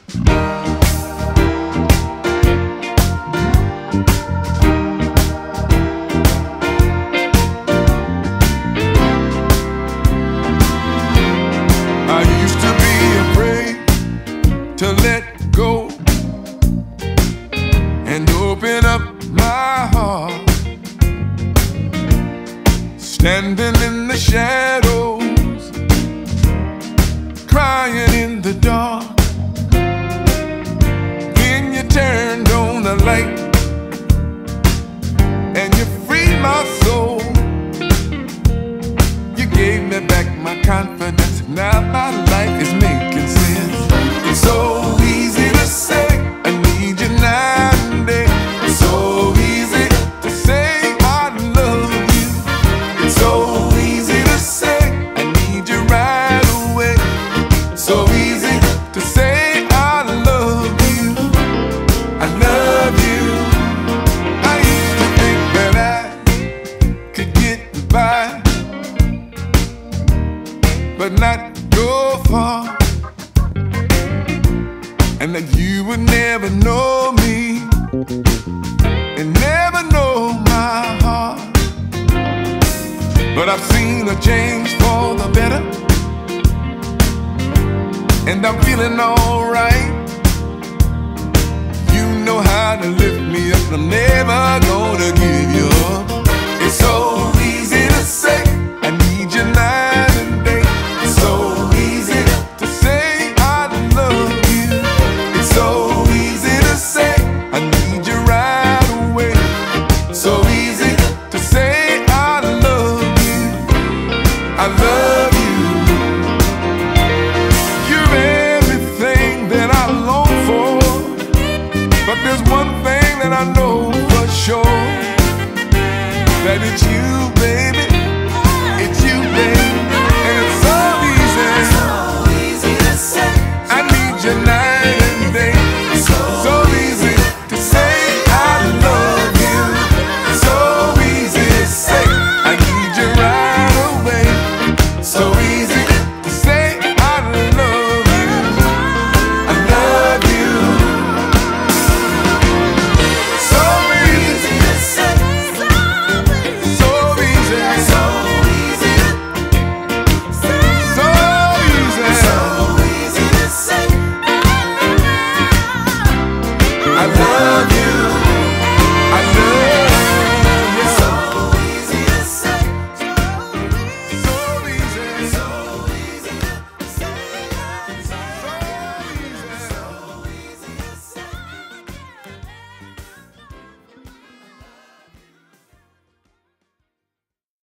I used to be afraid to let go and open up my heart, standing in the shadows, crying in the dark. Then you turned on the light and you freed my soul. You gave me back my confidence. Now my life is making sense. It's so easy to say I need you night and day. It's so easy to say I love you. It's so easy to say I need you right away. So easy to say I love you. I love you. I used to think that I could get by, but not go far, and that you would never know me and never know my heart. But I've seen a change for the better, and I'm feeling alright. You know how to lift me up, I'm never gonna give